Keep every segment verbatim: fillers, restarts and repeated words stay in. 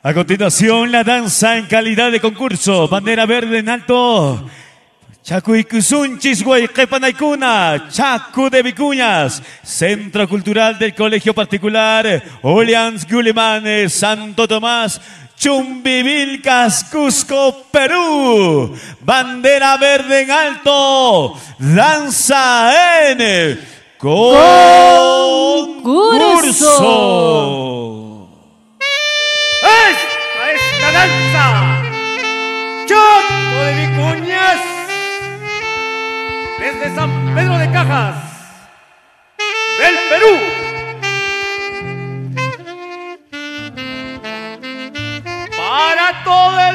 A continuación, la danza en calidad de concurso. Bandera verde en alto. Chacuicusunchis Guayquepanaicuna, Chacu de Vicuñas, Centro Cultural del Colegio Particular Orleans Guliman, Santo Tomás, Chumbivilcas, Cusco, Perú. Bandera verde en alto. Danza en concurso. ¡Esta es la danza! Chaco de Vicuñas, desde San Pedro de Cajas, del Perú. Para todo el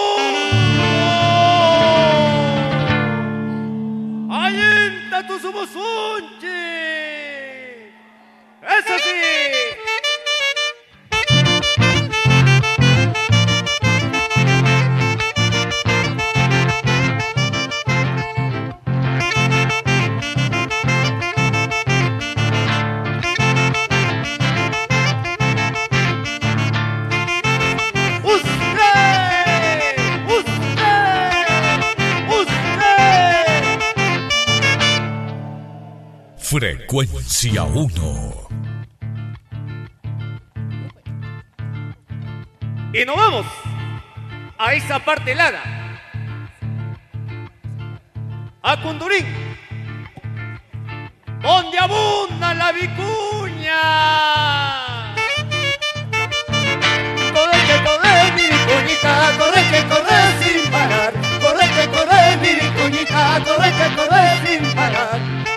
mundo. ¡Allenta tu sumosunchi! ¡Eso sí! Frecuencia uno. Y nos vamos a esa parte helada, a Cundurín, donde abunda la vicuña. Corre que corre mi vicuñita, corre que corre sin parar, corre que corre mi vicuñita, corre que corre sin parar.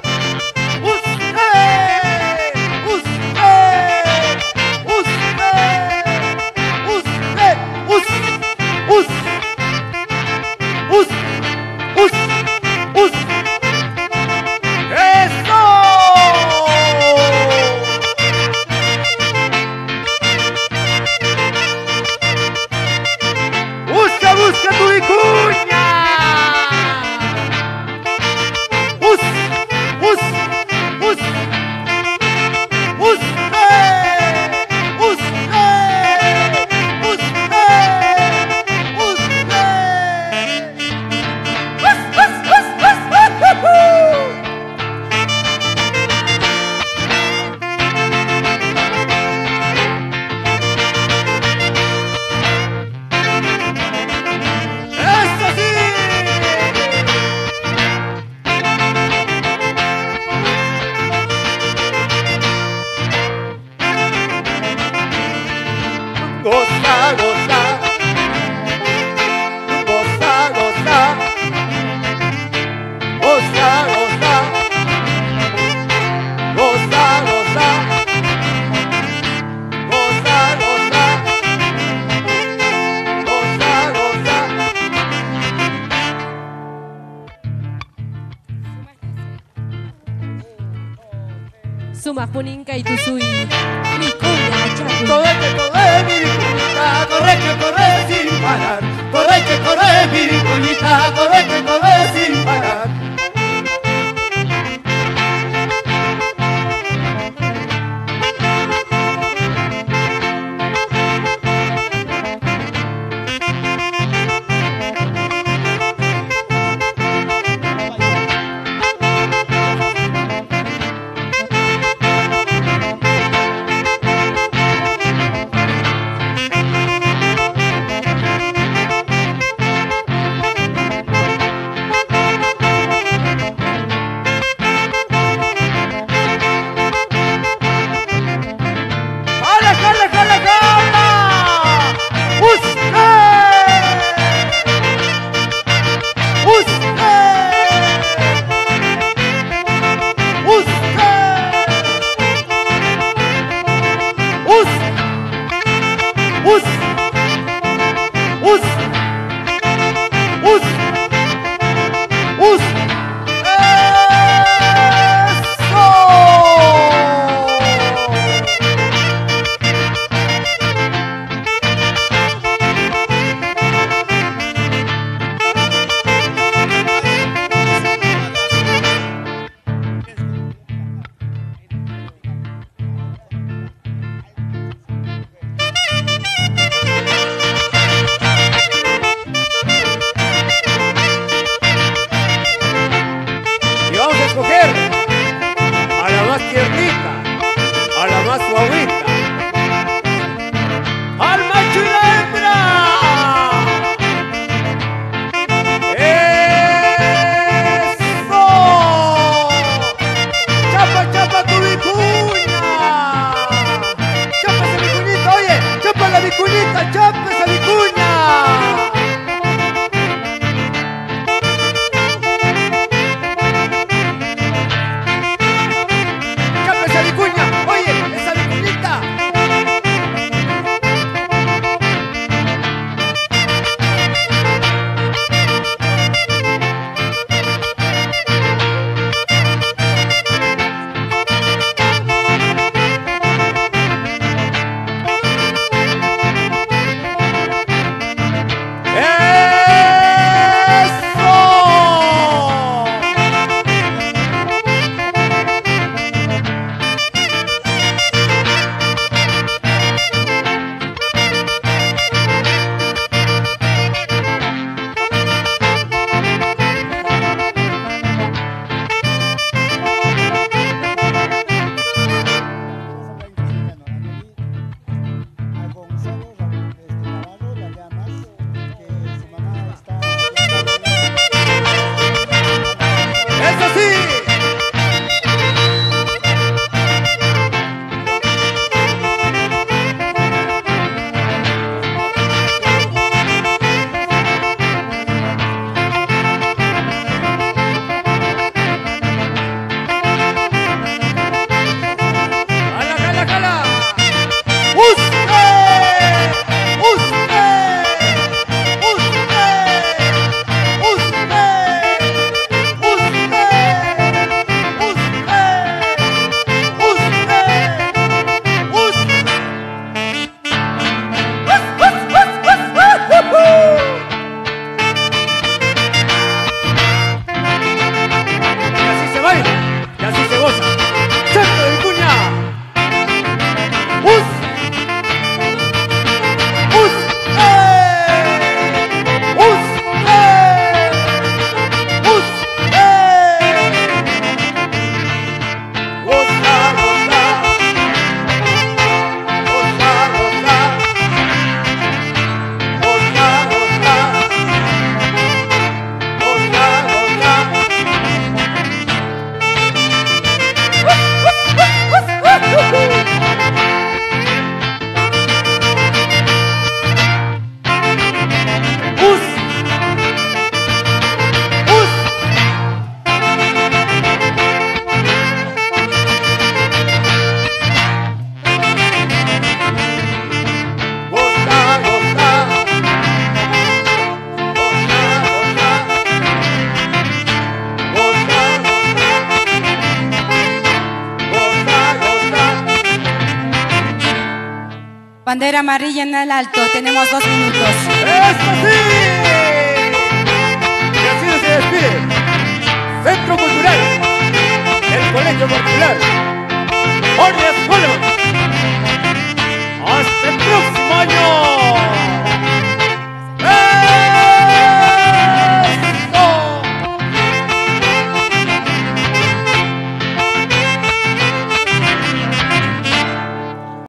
Goza, goza, goza, goza, goza, goza, goza, goza, goza, goza, goza, goza. Sumak puninka itusui Vicuña, Chacu. Corre que corre mi vicuñita, corre que corre sin parar, corre que corre mi vicuñita, corre que corre sin parar. Bandera amarilla en el alto, tenemos dos minutos. ¡Eso sí! Y así se despide Centro Cultural, el Colegio Popular Orneas Hollywood.